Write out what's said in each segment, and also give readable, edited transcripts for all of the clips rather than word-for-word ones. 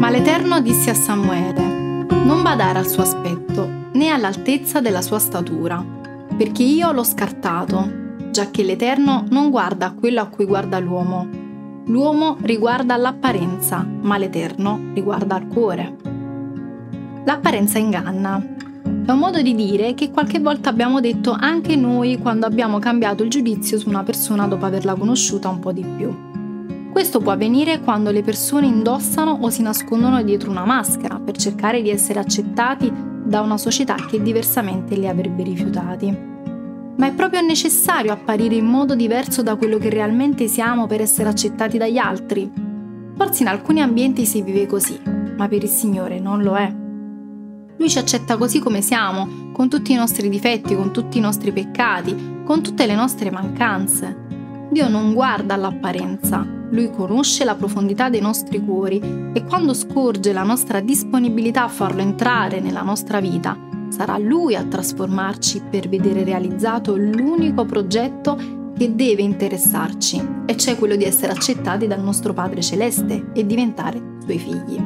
Ma l'Eterno disse a Samuele: non badare al suo aspetto, né all'altezza della sua statura, perché io l'ho scartato, giacché l'Eterno non guarda a quello a cui guarda l'uomo. L'uomo riguarda l'apparenza, ma l'Eterno riguarda al cuore. L'apparenza inganna. È un modo di dire che qualche volta abbiamo detto anche noi quando abbiamo cambiato il giudizio su una persona dopo averla conosciuta un po' di più. Questo può avvenire quando le persone indossano o si nascondono dietro una maschera per cercare di essere accettati da una società che diversamente li avrebbe rifiutati. Ma è proprio necessario apparire in modo diverso da quello che realmente siamo per essere accettati dagli altri? Forse in alcuni ambienti si vive così, ma per il Signore non lo è. Lui ci accetta così come siamo, con tutti i nostri difetti, con tutti i nostri peccati, con tutte le nostre mancanze. Dio non guarda all'apparenza, Lui conosce la profondità dei nostri cuori e quando scorge la nostra disponibilità a farlo entrare nella nostra vita, sarà Lui a trasformarci per vedere realizzato l'unico progetto che deve interessarci, e cioè quello di essere accettati dal nostro Padre Celeste e diventare Suoi figli.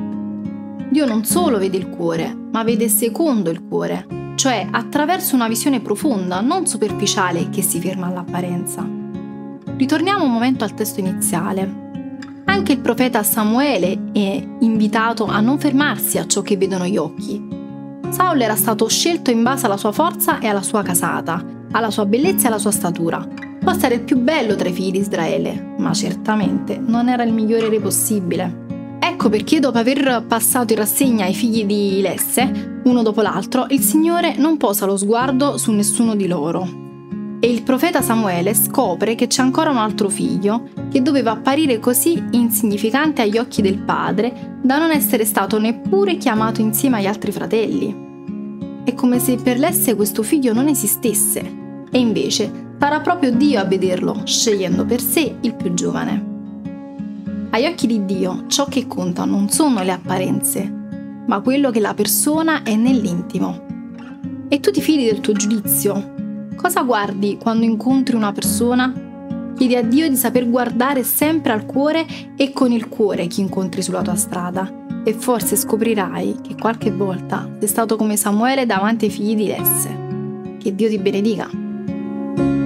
Dio non solo vede il cuore, ma vede secondo il cuore, cioè attraverso una visione profonda, non superficiale che si ferma all'apparenza. Ritorniamo un momento al testo iniziale. Anche il profeta Samuele è invitato a non fermarsi a ciò che vedono gli occhi. Saul era stato scelto in base alla sua forza e alla sua casata, alla sua bellezza e alla sua statura. Può essere il più bello tra i figli di Israele, ma certamente non era il migliore re possibile. Ecco perché dopo aver passato in rassegna i figli di Lesse, uno dopo l'altro, il Signore non posa lo sguardo su nessuno di loro. E il profeta Samuele scopre che c'è ancora un altro figlio che doveva apparire così insignificante agli occhi del padre da non essere stato neppure chiamato insieme agli altri fratelli. È come se per Lesse questo figlio non esistesse, e invece sarà proprio Dio a vederlo, scegliendo per sé il più giovane. Agli occhi di Dio ciò che conta non sono le apparenze, ma quello che la persona è nell'intimo. E tu ti fidi del tuo giudizio? Cosa guardi quando incontri una persona? Chiedi a Dio di saper guardare sempre al cuore e con il cuore chi incontri sulla tua strada, e forse scoprirai che qualche volta sei stato come Samuele davanti ai figli di Lesse. Che Dio ti benedica.